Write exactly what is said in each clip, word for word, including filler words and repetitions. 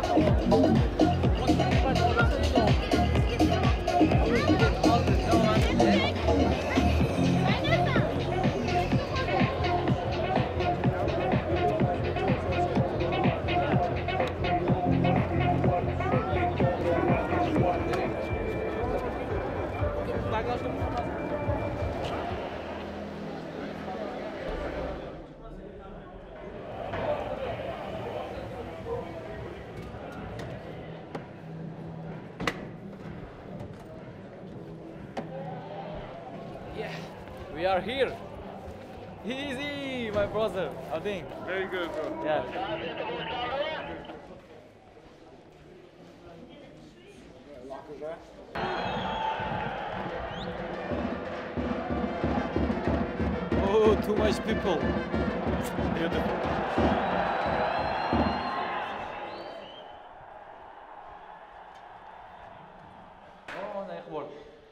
We are here. Easy, my brother. I think. Very good, bro. Yeah. Oh, too much people. Beautiful. Oh, nice work.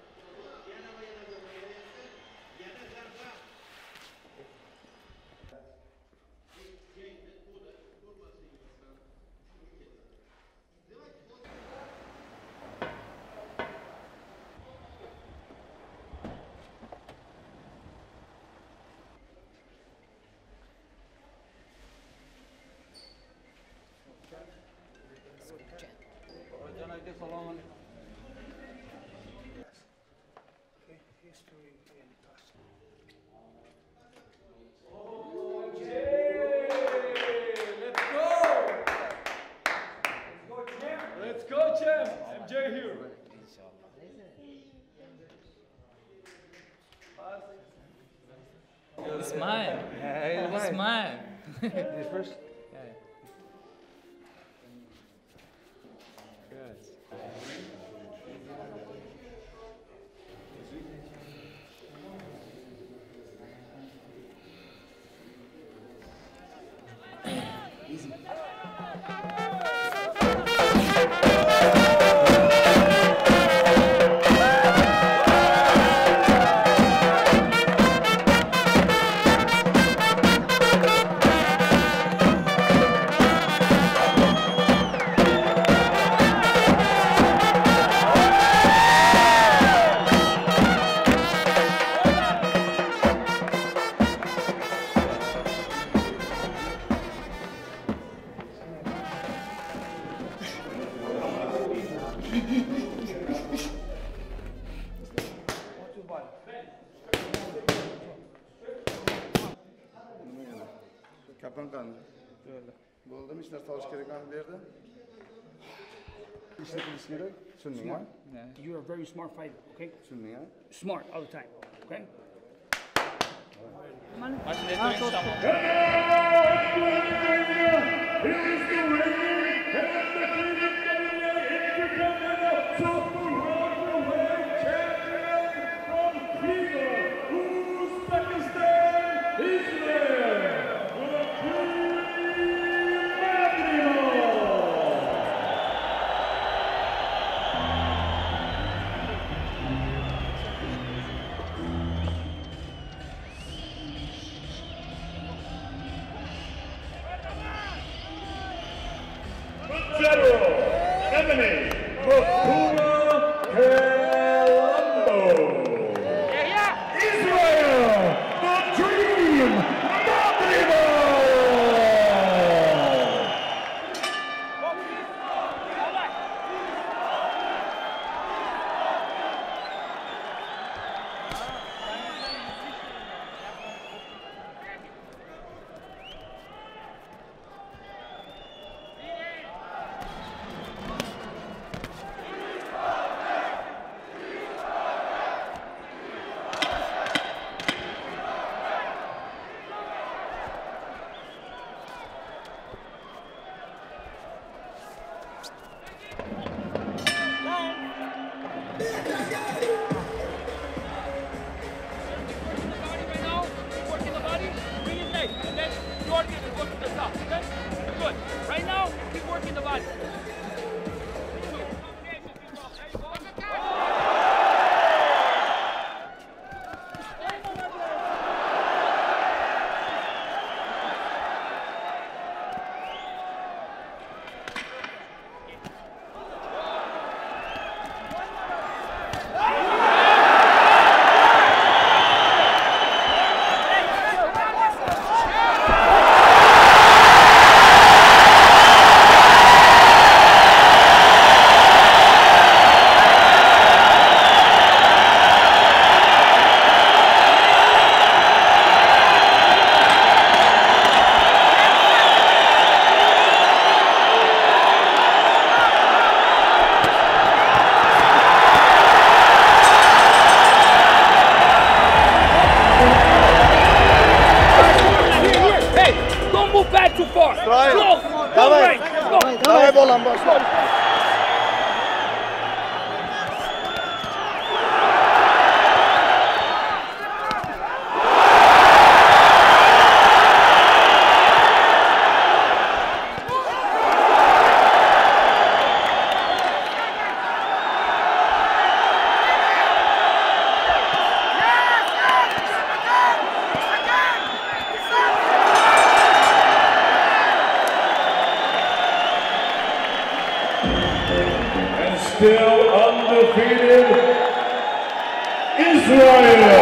It's mine. Yeah, it's mine. This first? Yeah. Good. Easy. Kaptan kandı. Böyle. Golda mister Tashkent kandı verdi. İşte ilişkileri sunning, ha? You're a very smart fighter, okay? Sunning, ha? Smart all the time, okay? Come on. Maçın netleri tamam. Uzbekistan, Israil, Madrimov, Emmany Kalombo, Israil, Madrimov, Madrimov. Baştan başla. Still undefeated, Israil.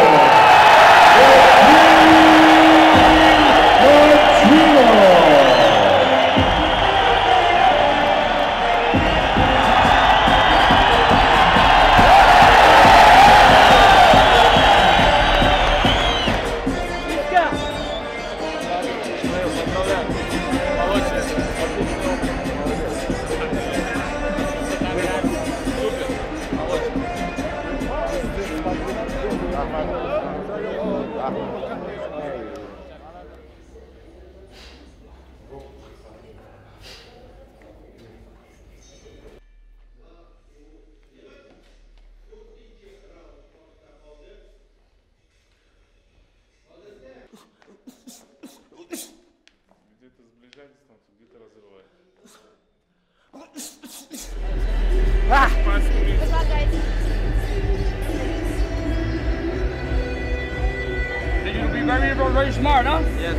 Где-то сближай дистанцию, где-то разрывай. Then you'll be very, very, very smart, huh? Yes.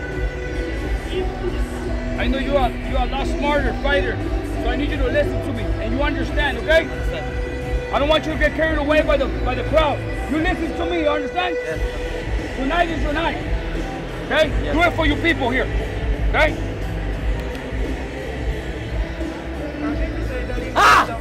I know you are you are a lot smarter fighter, so I need you to listen to me and you understand, okay? I don't want you to get carried away by the by the crowd. You listen to me, you understand? Yes. Tonight is your night. Okay? Yes. Do it for you people here. Okay? Ah!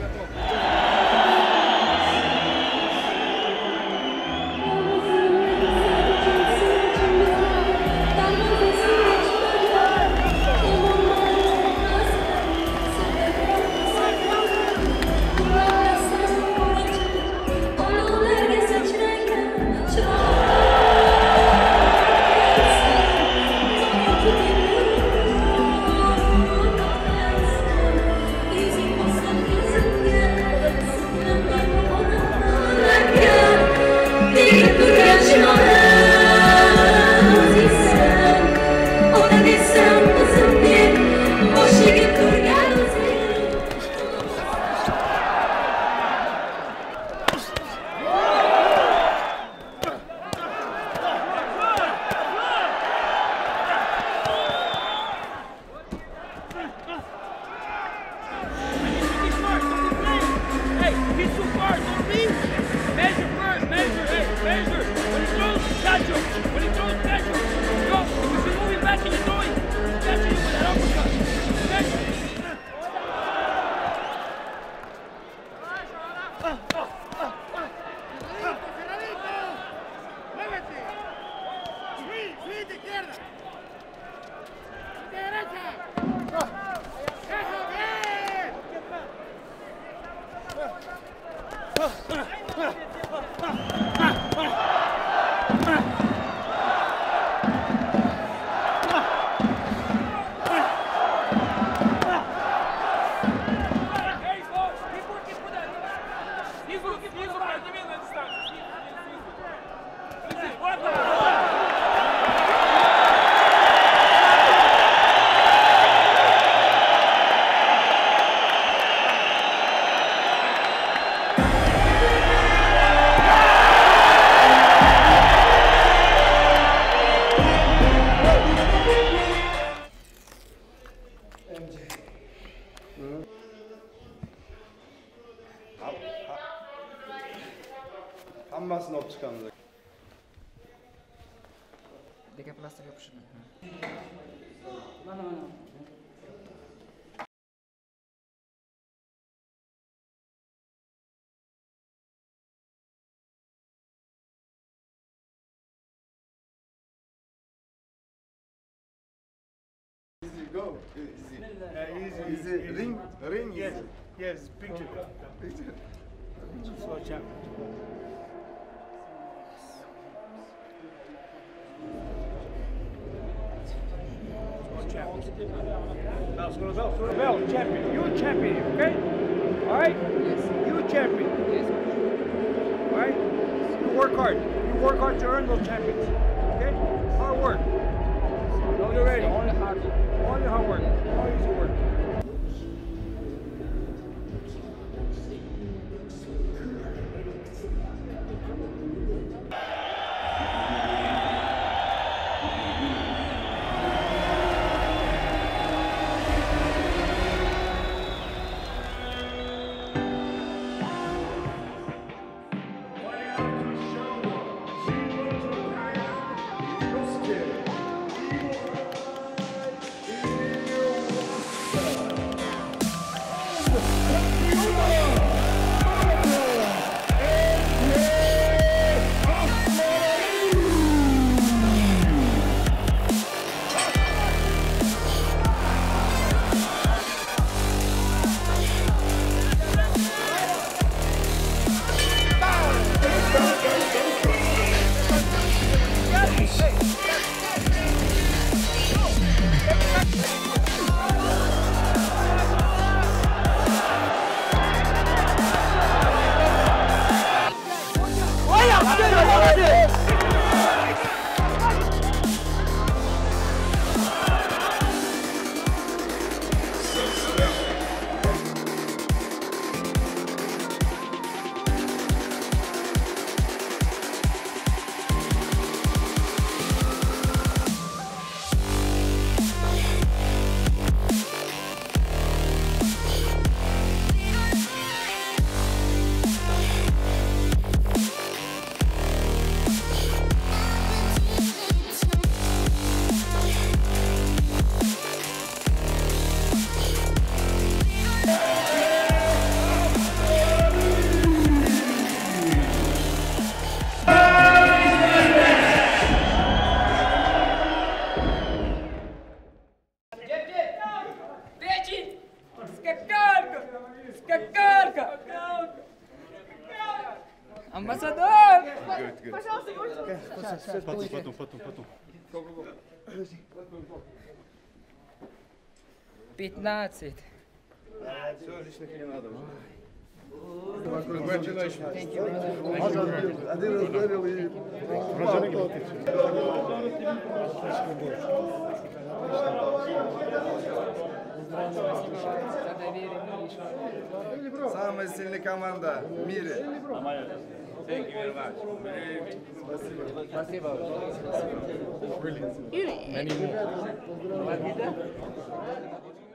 Hammasını op çıkanacak. Deka plastik yapışını. No, no, no. Easy go. Easy. Uh, easy. Easy. Ring. Ring. Yes, Easy. yes, picture. Picture. So, champ. So, champ. Belt champion. You champion, okay? All right? Yes. You champion. Yes. All right? You work hard. You work hard to earn those champions. Okay? Hard work. No, you're ready. Only hard work. Only hard work. All easy work. Амбассадор! Потом, потом, потом, потом. пятнадцать. Все, лишних не надо уже. Один раздарил и... Самая сильная команда в мире. Спасибо. Many more.